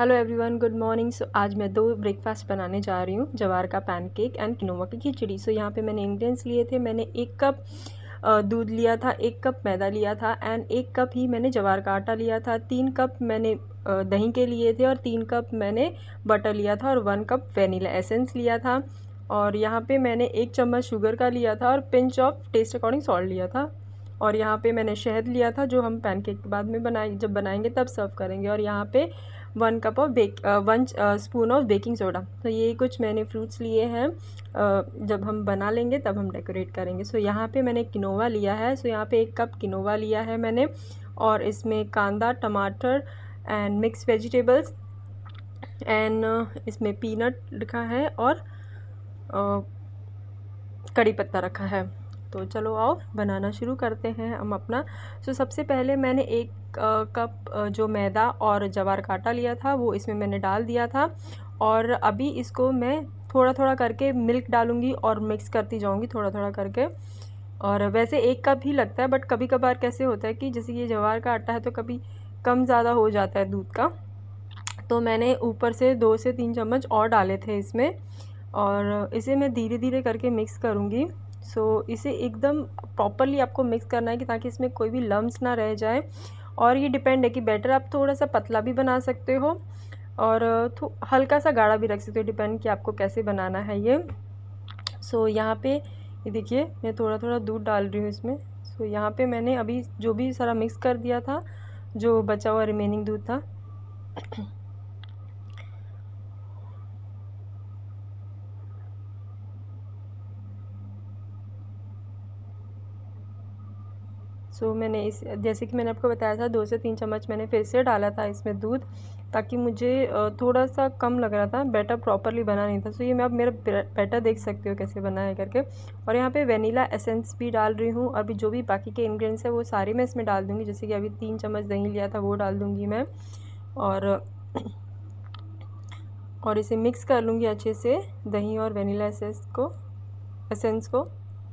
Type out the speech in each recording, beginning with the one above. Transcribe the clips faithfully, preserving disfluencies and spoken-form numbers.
Hello everyone, good morning. So आज मैं दो ब्रेकफास्ट बनाने जा रही हूँ, जवार का पैनकेक एंड किनोवा की खिचड़ी। सो यहाँ पे मैंने इंग्रेडिएंट्स लिए थे। मैंने एक कप दूध लिया था, एक कप मैदा लिया था एंड एक कप ही मैंने जवार का आटा लिया था। तीन कप मैंने दही के लिए थे और तीन कप मैंने बटर लिया था और वन कप वेनिला एसेंस लिया था। और यहाँ पे मैंने एक चम्मच शुगर का लिया था और pinch of taste according salt लिया था। और यहाँ पे मैंने शहद लिया था, जो हम पैनकेक के बाद में बनाए जब बनाएंगे तब सर्व करेंगे। और यहाँ पे one cup of bake one spoon of baking soda. तो ये कुछ मैंने फ्रूट्स लिए हैं, uh, जब हम बना लेंगे तब हम डेकोरेट करेंगे। सो यहाँ पे मैंने किनोवा लिया है। सो यहाँ पे एक कप किनोवा लिया है मैंने, और इसमें कांदा, टमाटर एंड मिक्स वेजिटेबल्स एंड इसमें पीनट रखा है और uh, कड़ी पत्ता रखा है। तो चलो आओ बनाना शुरू करते हैं हम अपना। सो सबसे पहले मैंने एक कप जो मैदा और जवार का आटा लिया था वो इसमें मैंने डाल दिया था। और अभी इसको मैं थोड़ा थोड़ा करके मिल्क डालूँगी और मिक्स करती जाऊँगी थोड़ा थोड़ा करके। और वैसे एक कप ही लगता है, बट कभी कभार कैसे होता है कि जैसे ये जवार का आटा है तो कभी कम ज़्यादा हो जाता है दूध का, तो मैंने ऊपर से दो से तीन चम्मच और डाले थे इसमें। और इसे मैं धीरे धीरे करके मिक्स करूँगी। सो so, इसे एकदम प्रॉपरली आपको मिक्स करना है कि ताकि इसमें कोई भी लम्स ना रह जाए। और ये डिपेंड है कि बैटर आप थोड़ा सा पतला भी बना सकते हो और हल्का सा गाढ़ा भी रख सकते हो, डिपेंड कि आपको कैसे बनाना है ये। सो so, यहाँ पे ये देखिए मैं थोड़ा थोड़ा दूध डाल रही हूँ इसमें। सो so, यहाँ पे मैंने अभी जो भी सारा मिक्स कर दिया था, जो बचा हुआ रिमेनिंग दूध था। सो so, मैंने इस जैसे कि मैंने आपको बताया था दो से तीन चम्मच मैंने फिर से डाला था इसमें दूध, ताकि मुझे थोड़ा सा कम लग रहा था, बैटर प्रॉपरली बना नहीं था। सो so, ये मैं अब मेरा बैटर देख सकते हो कैसे बना है करके। और यहाँ पे वेनिला एसेंस भी डाल रही हूँ। अभी जो भी बाकी के इंग्रेडिएंट्स है वो सारे मैं इसमें डाल दूँगी। जैसे कि अभी तीन चम्मच दही लिया था वो डाल दूँगी मैं, और और इसे मिक्स कर लूँगी अच्छे से, दही और वेनिला एसेंस को एसेंस को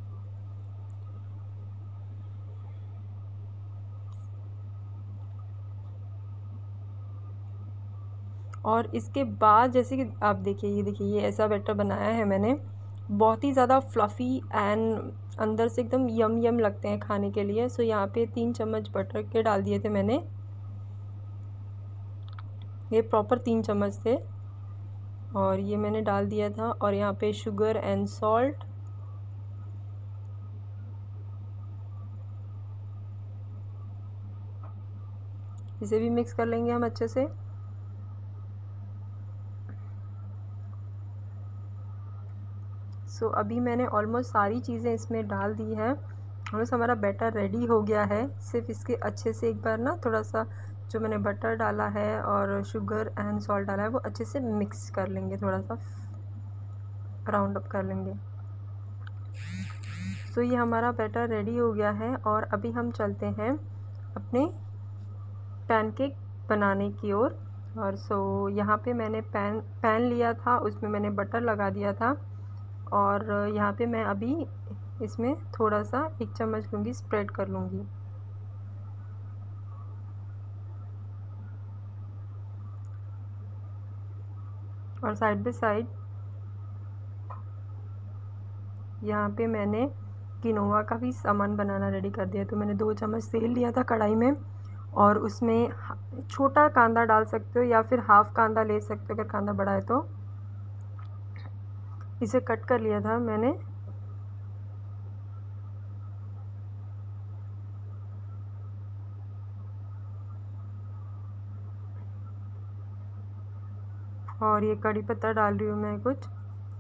और इसके बाद जैसे कि आप देखिए, ये देखिए ये ऐसा बैटर बनाया है मैंने, बहुत ही ज़्यादा फ्लफ़ी एंड अंदर से एकदम यम यम लगते हैं खाने के लिए। सो यहाँ पे तीन चम्मच बटर के डाल दिए थे मैंने, ये प्रॉपर तीन चम्मच थे और ये मैंने डाल दिया था। और यहाँ पे शुगर एंड सॉल्ट, इसे भी मिक्स कर लेंगे हम अच्छे से। सो so, अभी मैंने ऑलमोस्ट सारी चीज़ें इसमें डाल दी हैं। ऑलमोस्ट हमारा बैटर रेडी हो गया है। सिर्फ इसके अच्छे से एक बार ना थोड़ा सा जो मैंने बटर डाला है और शुगर एंड सॉल्ट डाला है वो अच्छे से मिक्स कर लेंगे, थोड़ा सा राउंड अप कर लेंगे। सो so, ये हमारा बैटर रेडी हो गया है और अभी हम चलते हैं अपने पैनकेक बनाने की ओर। और सो so, यहाँ पे मैंने पैन पैन लिया था, उसमें मैंने बटर लगा दिया था। और यहाँ पे मैं अभी इसमें थोड़ा सा एक चम्मच लूँगी, स्प्रेड कर लूँगी। और साइड बाय साइड यहाँ पे मैंने किनोवा का भी सामान बनाना रेडी कर दिया। तो मैंने दो चम्मच तेल लिया था कढ़ाई में और उसमें छोटा कांदा डाल सकते हो या फिर हाफ कांदा ले सकते हो अगर कांदा बड़ा है तो। इसे कट कर लिया था मैंने। और ये कड़ी पत्ता डाल रही हूँ मैं कुछ,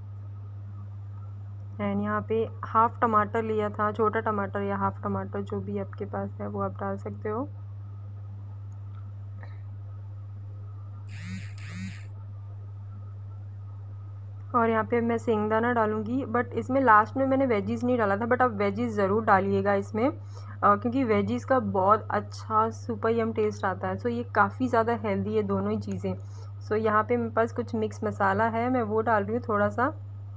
एंड यहाँ पे हाफ टमाटर लिया था, छोटा टमाटर या हाफ टमाटर जो भी आपके पास है वो आप डाल सकते हो। और यहाँ पे मैं सेंगदाना डालूँगी, बट इसमें लास्ट में मैंने वेजीज़ नहीं डाला था, बट आप वेजीज़ ज़रूर डालिएगा इसमें, आ, क्योंकि वेजीज़ का बहुत अच्छा सुपर यम टेस्ट आता है। सो ये काफ़ी ज़्यादा हेल्दी है दोनों ही चीज़ें। सो यहाँ पे मेरे पास कुछ मिक्स मसाला है, मैं वो डाल रही हूँ थोड़ा सा।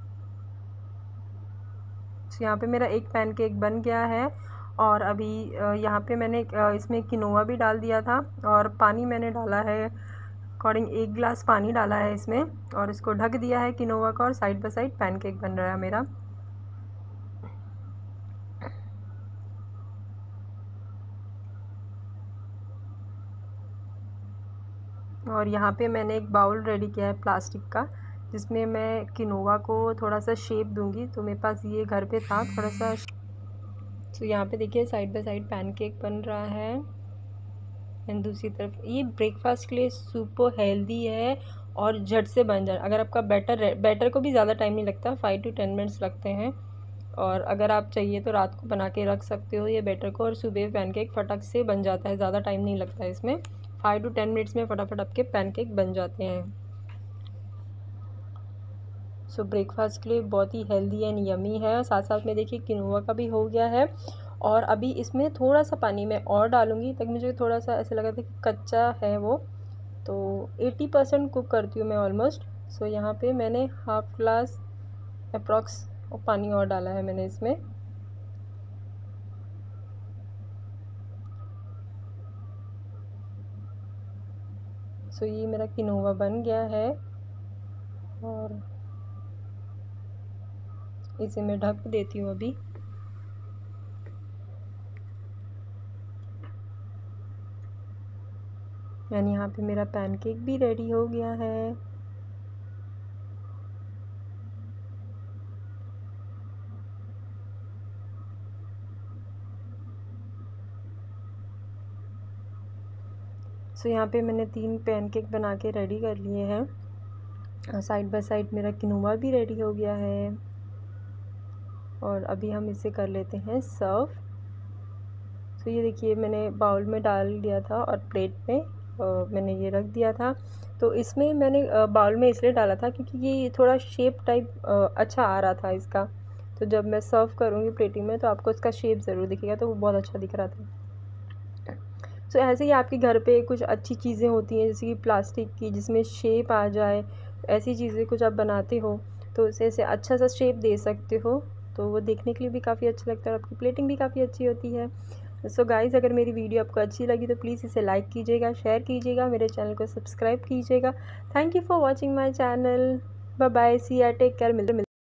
सो यहाँ पे मेरा एक पैनकेक बन गया है। और अभी यहाँ पे मैंने इसमें किनोवा भी डाल दिया था और पानी मैंने डाला है अकॉर्डिंग एक गिलास पानी डाला है इसमें और इसको ढक दिया है किनोवा का और साइड बाय साइड पैनकेक बन रहा है मेरा। और यहाँ पे मैंने एक बाउल रेडी किया है प्लास्टिक का, जिसमें मैं किनोवा को थोड़ा सा शेप दूंगी। तो मेरे पास ये घर पे था थोड़ा सा। तो यहाँ पे देखिए साइड बाय साइड पैनकेक बन रहा है एंड दूसरी तरफ। ये ब्रेकफास्ट के लिए सुपर हेल्दी है और झट से बन जाए। अगर आपका बैटर बैटर को भी ज़्यादा टाइम नहीं लगता, फाइव टू टेन मिनट्स लगते हैं। और अगर आप चाहिए तो रात को बना के रख सकते हो ये बैटर को, और सुबह पैनकेक फटक से बन जाता है, ज़्यादा टाइम नहीं लगता है इसमें। फाइव टू टेन मिनट्स में फटाफट आपके पैनकेक बन जाते हैं। सो ब्रेकफास्ट के लिए बहुत ही हेल्दी एंड यमी है। और साथ साथ में देखिए किनोवा का भी हो गया है। और अभी इसमें थोड़ा सा पानी मैं और डालूँगी, तक मुझे थोड़ा सा ऐसा लगा था कि कच्चा है वो। तो अस्सी परसेंट कुक करती हूँ मैं ऑलमोस्ट। सो यहाँ पे मैंने हाफ ग्लास अप्रॉक्स पानी और डाला है मैंने इसमें। सो ये मेरा किनोवा बन गया है और इसे मैं ढक देती हूँ अभी। यानी यहाँ पे मेरा पैनकेक भी रेडी हो गया है। सो यहाँ पे मैंने तीन पैनकेक बना के रेडी कर लिए हैं। साइड बाय साइड मेरा किनोवा भी रेडी हो गया है और अभी हम इसे कर लेते हैं सर्व। तो ये देखिए मैंने बाउल में डाल दिया था और प्लेट में मैंने ये रख दिया था। तो इसमें मैंने बाउल में इसलिए डाला था क्योंकि ये थोड़ा शेप टाइप अच्छा आ रहा था इसका। तो जब मैं सर्व करूँगी प्लेटिंग में तो आपको इसका शेप ज़रूर दिखेगा, तो वो बहुत अच्छा दिख रहा था। सो so, ऐसे ही आपके घर पे कुछ अच्छी चीज़ें होती हैं जैसे कि प्लास्टिक की जिसमें शेप आ जाए, ऐसी चीज़ें कुछ आप बनाते हो तो उसे ऐसे अच्छा सा शेप दे सकते हो। तो वो देखने के लिए भी काफ़ी अच्छा लगता है और आपकी प्लेटिंग भी काफ़ी अच्छी होती है। सो so गाइज़, अगर मेरी वीडियो आपको अच्छी लगी तो प्लीज़ इसे लाइक कीजिएगा, शेयर कीजिएगा, मेरे चैनल को सब्सक्राइब कीजिएगा। Thank you for watching my channel. Bye bye, see ya take care. मिलते